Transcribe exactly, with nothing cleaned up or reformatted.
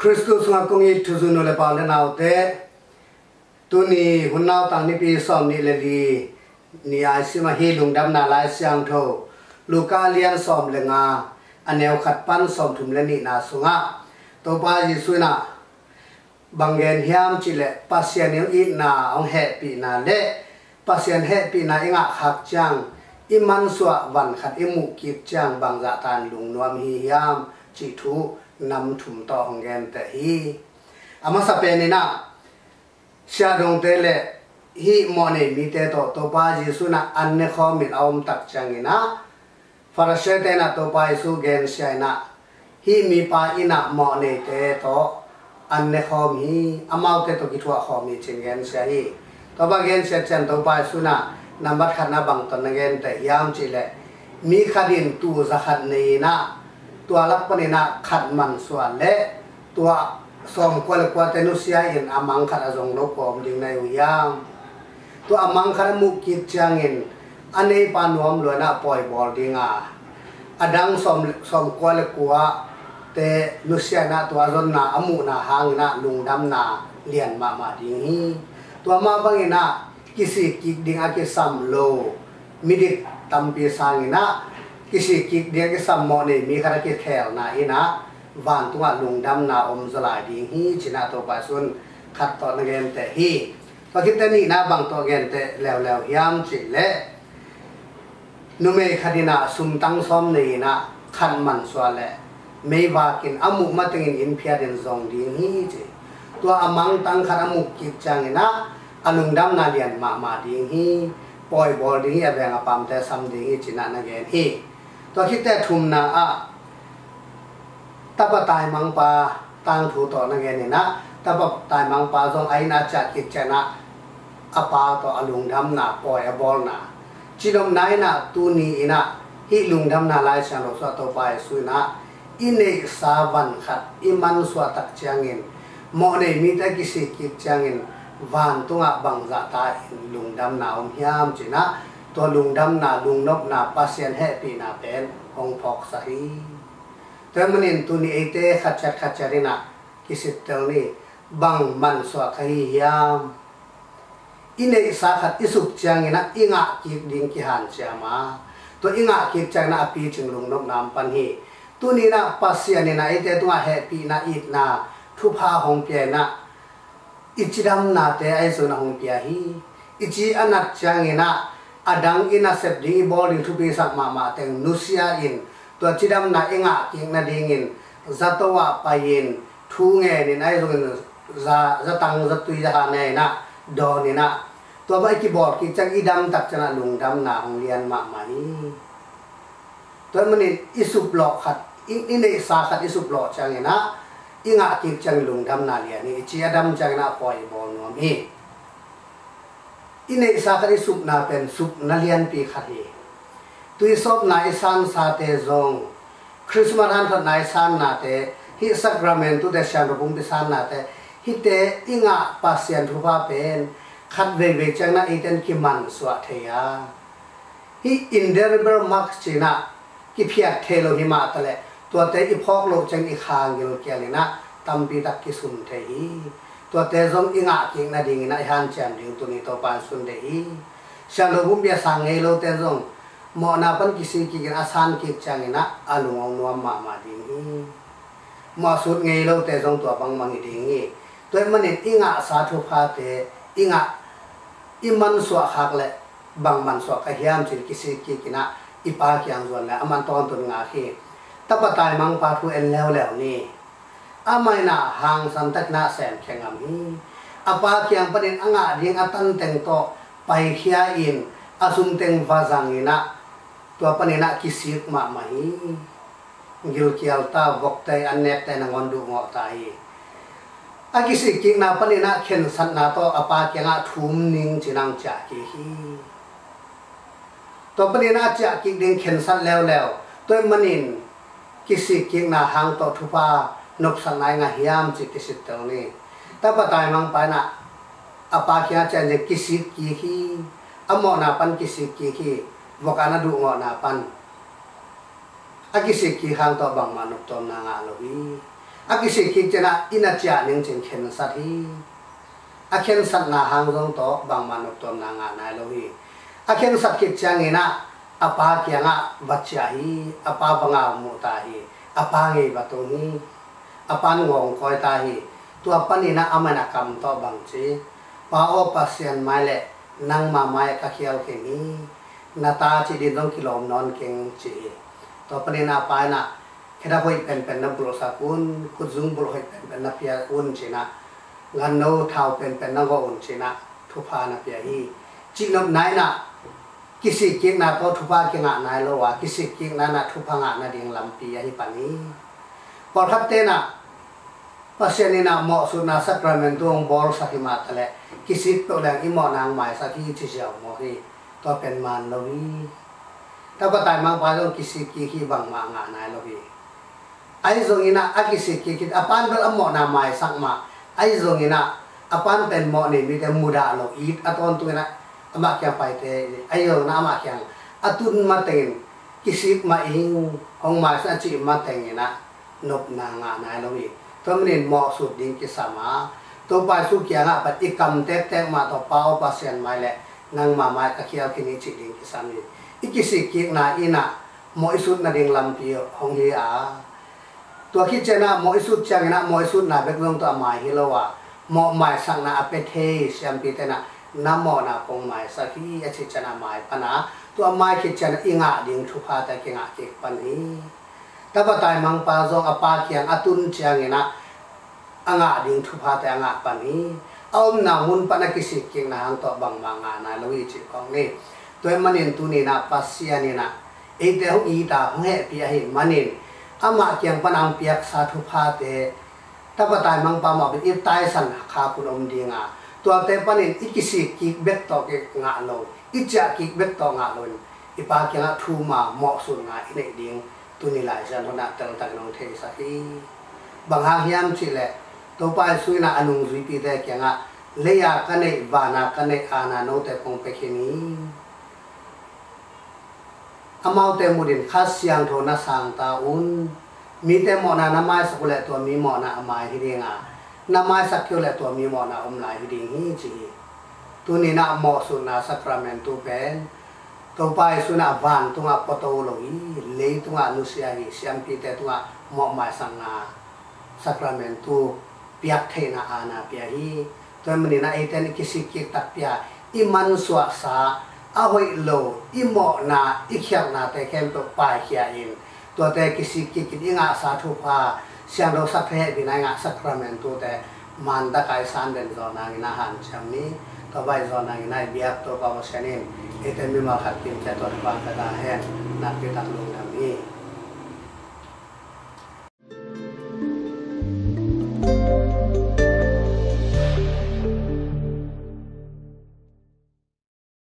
ริสตุสงฆ์คงยิ่งทุจุนเลปาเลนเอาเตตุนีหุ่นเอาตังนิปีสอมนิเลลีนี่ไอซิมาฮีลุงดำนาลายเสียงโทลูกาเลียนสอมเลงาอันเนวขัดปันสอมถุมเลนินาสุงะตัวปาจิสุนะบางเงินเฮียมจิเลปัสยานิวอีนาองเฮปีนาเลปัสยานเฮปีนาอิงะขักจังอิมันสวะวันขัดอิมุกิจจังบางจะตานลุงนวมฮียามจิทุนำถุมต่อของเงินแต่ฮีอามาสเปนินะชาดงเตเลฮีมอนีมีเตโตตัวปาจิสุนะอันเนข้อมินเอามตักจังอินะฟาราเชเตนะตัวปาจิสุเกนเชียนะฮีมีปาอินะมอนีเตโตอันเนข้อมีอามาเตโตกิทัวข้อมีจิงเกนเชียฮีตัวปาเกนเชียจันตัวปาจิสุนะนับบัดขันนับังตนเกนแต่ยามจิเลมีขัดินตัวจะขัดนีนะตัวลักปนินะขัดมันส่วนและตัวสองกวลกวเตนุเซียอินอามังขัดอจงลบปอมดิงในวิยามตัวอามังขัดมุกิจจังอินอันนี้ปานวมลวยนะปล่อยบอลดิงาอดังสมสมกวลกวเตนุเซียนะตัวจนนะอมุนะหางนะลุงดำนะเลียนมามาดิงฮีตัวมาบังอินะกิสิกิดิงอากิสัมโลมิดิตัมปีสังอินะกิสิกิดิงอากิสัมโมเนมีขณะกิแถวนะอินะวันตัวลุงดำนาอมสลายดิงฮีจินาตัวปาสุนขัดต่อนักเรียนแต่ฮีพอคิดแต่นี่นะบางตัวเรียนแต่แล้วแล้วยามจิเลนุเมคดินะสุมตังซ้อมนี่นะขันมันสวาเลไม่ว่ากินอามุมาตึงอินเพียดินซองดิงฮีจิตัวอามังตังขันอามุกิจจังนะอลุงดำนาเรียนมามาดิงฮีปล่อยบอลดิงฮีแบ่งอปามแต่ซ้ำดิงฮีจินานักเรียนฮีตัวคิดแต่ทุมนาอะตาปตายมังปาตังถูต่อนักเรียนนี่นะตาปตายมังปาทรงไอนาจักกิจนะอปาต่ออลุงดำนาปล่อยบอลนาจิดมนายนะตูนีนะฮิลุงดำนาลายเสียงรถสวตัวไปสุนะอินเอกสาวันขัดอิมันสวตักเจียงอินหมอในมีแต่กิสิกิจเจียงอินวันตุงะบังจะตายลุงดำนาอมยามจินะตัวลุงดำนาลุงนกนาปัสยันเฮปีนาเป็นองพอกสหีแต่มันอินตุนีเอเตขัดจัดขัดจารินะกิสิตเตลนี่บังมันสวะขยียามอินเอกสาขัดอิสุกเจียงนะอิงะกิดิงกิหันเจียมาตัวอิงะกิจังนะปีจึงลุงนกนามปันฮีตุนีนะปัสยันนะเอเตตุงะเฮปีนาอิดนาทุพาหงเปียนะอิจิดำนาเตไอสุนังเปียฮีอิจิอนัดจังอินะอดังอินะเสพดิบอลิงทุปีสักมามาเตงนุเซียอินตัวจิดำนาเองะกิงนาดิงินจัตวะไปยินทูเงนินไอสุนจะจะตังจะตุยจะหาเนนะดอนินะตัวไปกีบอร์ดกิจังอิดำตักจนะลุงดำนาของเรียนมามาฮีตัวมันนี่อิสุบหลอกขัดอินเนสาขัดอิสุบหลอกจังอินะอิงะกิจังลุงดำนาเลียนี่จีดำจังนาปล่อยบอลนัวมีอินเนสาขัดอิสุบนาเป็นสุบนาเลียนปีขัดเฮตุยศพนายสันสาเตจงคริสต์มาสฮันทัดนายสันนาเตฮิสักราเมนตุเดชันรุปุมพิสันนาเตฮิเตอิงะปัสยันทุภาเป็นขัดเวเวจังนาอิเตนกิมันสวะเทียฮิอินเดอร์เบอร์มักจีนะกิพิอาเทโลหิมาตะเลตัวเตอีพอกโลจังอีคางกิโลเกียลินะตัมปีตักกิสุนเทฮีตัวเตจงอิงะกิงนาดิงนะฮันจันดิงตุนีตัวปานสุนเทฮีชันรุปุมเบียสังเอโลเตจงหมอนาปันกิสิกิกันอาสานกิจังนะอาลุงองนัวมามาดิงฮีหมอสุดเงยโลเตจงตัวบังมังดิงฮีตัวมันอิงะสาธุภาเตอิงะอิมันสวะหักเลยบางมันสวะขยามจิกิสิกิกินะอิปาเกียงส่วนแล้วอามันตอนตุนงาฮีตะปตายมังปาทูเอ็นแล้วแล้วนี่อาไม่น่าห่างสันตักนาแสนแข่งอามีอาปาเกียงประเด็นอ่างาเดียงอัตันเต็งโตไปเขียอินอาสุมเต็งวาจังอินะตัวประเด็นนักกิสิกมาไม่กิลเกียลตาบกใจอันเนตแต่นางวันดูงอตายอากิสิกินาประเด็นนักเข็นสันนาโตอาปาเกียงอาทุ่มนิ่งจินังจากกิฮีตัวประเด็นนักจากกิดิงเข็นสันแล้วแล้วตัวมันอินกิสิกิงนาหางต่อทุพานกสันนายงาหิยามจิกิสิตตรงนี้แต่ปะตายมังไปนะอาปาเขียนจะกิสิกิฮีอโมนาปันกิสิกิฮีวกานาดูงอนาปันอากิสิกิหางต่อบางมนุษย์ตนนางาโลฮีอากิสิกิจนะอินาจานึงจึงเข็นสัตย์อาเข็นสัตย์นาหางรงโตบางมนุษย์ตัวนางานายโลหิอาเข็นสัตย์กิจจังเงินะอาปาเกียงะวัชยาฮีอาปาบังอามุตาฮีอาปาเงยบัตุฮีอาปานงงคอยตาฮีตัวปนินะอามันกรรมโตบังจีปาโอปัสยันมาเลนังมาไมกะเขียวเข่งนี้นาตาจีดินต้องกิโลมนอนเก่งจีตัวปนินาปายนะแค่ถ้าพูดเป็นเป็นนับบุรุษสกุลคุจุงบุรุษเป็นเป็นนับเพียอุ่นจีนะงานโน้เท้าเป็นเป็นนักอุ่นจีนะทุพานับเพียฮีจีนบไหนนะกิสิกิกนาโตทุพากิงะนายโลวะกิสิกิกนานะทุพางะนาดิ่งลำปีฮีปานีพอทับเตนะปัสยานินะเหมาะสุดนะสักประมาณตัวบอลสักมาตะเลกิสิตัวแรงอิมอนางหมายสักที่ที่เจ้าโมฮีตัวเป็นมันโลวีถ้าก็ตายมังปาต้องกิสิกิกีบังมางะนายโลวีไอ้ตรงนี้นะอากิสิกิกิอปันเป็นอมอนางหมายสักมาไอ้ตรงนี้นะอปันเป็นหมอนี่มีแต่มุดาโลอีดอัตอนตัวนะอามาเกี่ยงไปเตะไอ้เรานะอามาเกี่ยงอัตุนมาเต็นกิสิกมาอิงของหมายสักจีมาเต็งนี่นะนบนางะนายโลวีตัวมันเหมาะสุดดิ้งกิสามาตัวไปสุกี้งะปฏิกรรมเตะเตะมาตัวเป้าปัสยันมาแหละนางมาไม้ตะเคียวกินจิดิ้งกิสามีอีกิสิกินาอินะเหมาะสุดนาดิ้งลำพิโอของเฮียตัวคิดเจนะเหมาะสุดจังนะเหมาะสุดนาเบกลงตัวหมายฮิโลวะเหมาะหมายสังนาอเปเทเสียมพิเตนะน้ำหมอนาคงหมายสักที่อาชิจนะหมายปนะตัวหมายคิดเจนะอิงะดิ้งทุพาตะกิงะกิปันนี้แต่พอตายมังปาจงอปาเขียงอตุนเชียงนะอ่างดิ่งทุพาแต่อ่างปานี้เอาหนามุนปนักสิกิงนะฮังต่อบางบางานาลุยจิของนี่ตัวมันเห็นตุนีนะปัสยานี่นะเอเดหงอีตาหงเฮปียหิมันเห็นอามาเขียงปนังเปียกสาธุพาเตแต่พอตายมังปามาเป็นอีตายสันขาคุณอมดีงาตัวเตปนินอีกิสิกิเบ็ดต่อเกงาโลอีจะกิเบ็ดต่องาโลอีปาเขียงทูมาเหมาะสุดงาอินเอดิ่งตุนิลายจันทนาตังตังนองเทสักีบางหางยามชิเลตัวไปสุยนาอนุสุยปีเตเกียงะเลียกันในวานากันในอานาโนเตคงเปคินีอามาเตมุดินข้าเสียงโทนัสังตาอุนมีเตมอนานาไม้สักเลตัวมีมอนาอมายฮิเดงะนาไม้สักเกี่ยวเลตัวมีมอนาอมลายฮิเดงฮีจีตุนินาเหมาะสุนาสักราเมนตุเป็นตัวไปสุนัขบ้านตัวปตโอโลอีเลยตัวนุสยาฮิเสียมพิเตตัวหมอกหมายสังนาสักราเมนตูเปียกเทนาอาณาเปียฮีตัวมันนี่นะเอเทนกิสิกิตักเปียอิมันสวสาอาหอยโลอิหมอนาอิเขียงนาแต่แค่ตัวไปเขียอินตัวแต่กิสิกิกิอิงาสาธุพาเสียงเราสักเทบินายงาสักราเมนตูแต่มันตะไคร้สันเดนจอนางินาหันจำนี้ตัวไปจอนางินาเบียบตัวปาวเชนินเอเทนมีมาขัดกินแค่ตัวที่บ้านกระดาษแห้งนักที่ตักลง